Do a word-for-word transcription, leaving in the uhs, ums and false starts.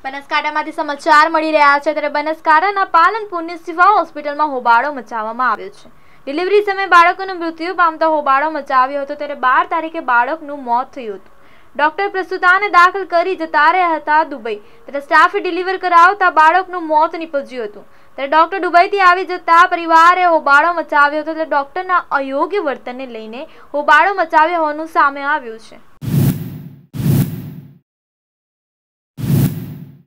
બનાસકાંઠામાંથી સમાચાર મળી રહ્યા છે ત્યારે બનાસકાંઠાના પાલનપુરની સિવા હોસ્પિટલમાં હોબાળો મચાવવામાં આવ્યો છે। ડિલિવરી સમયે બાળકોનું મૃત્યુ પામતા હોબાળો મચાવ્યો હતો ત્યારે બાર તારીખે બાળકનું મોત થયું હતું। ડોક્ટર પ્રસૂતાને દાખલ કરી જતા રહ્યા હતા દુબઈ ત્યારે સ્ટાફે ડિલિવર કરાવતા બાળકનું મોત નીપજ્યું હતું। ત્યારે ડોક્ટર દુબઈથી આવી જતા પરિવારે હોબાળો મચાવ્યો હતો। ત્યારે ડોક્ટરના અયોગ્ય વર્તનને લઈને હોબાળો મચાવ્યો હોવાનું સામે આવ્યું છે।